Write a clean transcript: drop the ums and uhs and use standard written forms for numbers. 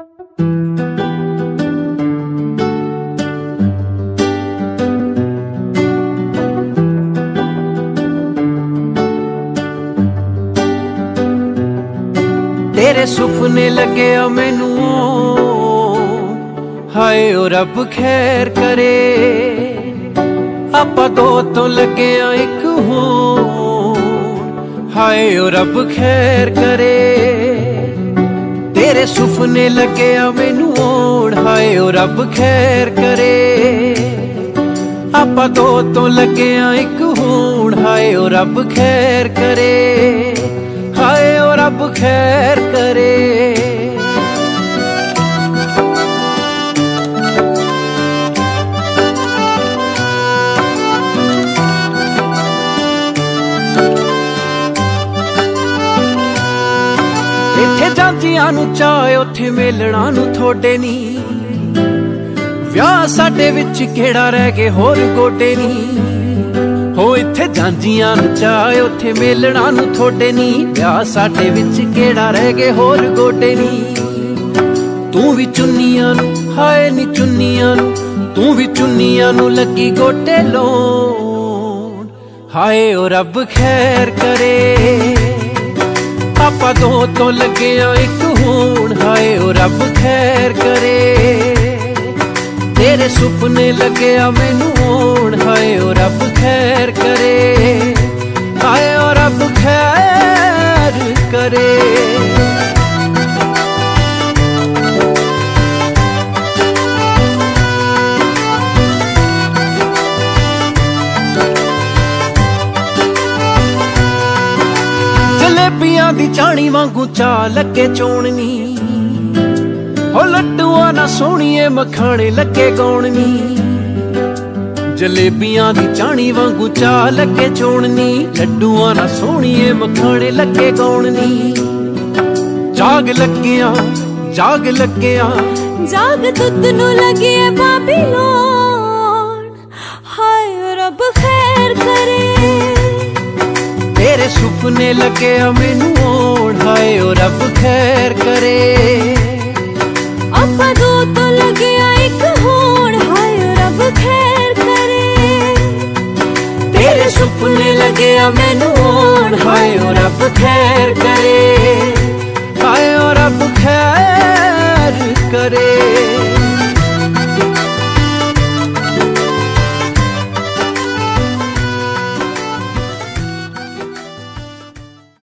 तेरे सुपने लगे मैनू, हाय ओ रब खैर करे। आपां दो तो लगे एक होण, हाय ओ रब खैर करे। तेरे सुपने लगे मैनू होण, हाय ओ रब खैर करे। आपां दो तो लगे एक होण, हाय ओ रब खैर करे। हाय ओ रब खैर करे। इत्थे जांदियां नू चाहे उत्थे मेलणा नू थोड़े नी। विआह साडे विच केड़ा रह गए होर गोडे नी। हो इत्थे जांदियां नू चाहे उत्थे मेलणा नू थोड़े नी। विआह साडे विच केड़ा रह गए होर गोडे नी। तू भी चुन्नियां नू, हाय नी चुन्नियां नू, तू भी चुन्नियां नू लगी गोटे लोन। हाय ओ रब खैर करे। आपां दो तो लगे एक होण, हाय ओ रब खैर करे। तेरे सुपने लगे मैनू होण, हाय ओ रब खैर करे। हाय ओ रब खैर करे। जलेबियां दी चाणी वांगू चा लगे चोणनी। हो लड्डूआं ना सोहणीए मखाणे लगे गौणनी। जलेबियां दी चाणी वांगू चा लगे चोणनी। लड्डूआं ना सोहणीए मखाणे लगे गौणनी। जाग लगिया जाग लगिया, जाग दुध नू लगे बाबीलोन। हाय रब खैर करे। तेरे सुपने लगे मैनू होण, हाय ओ रब खैर करे। आपां दो तो लगे एक होण, हाय ओ रब खैर करे। तेरे सुपने लगे मैनू होण, हाय ओ रब खैर करे।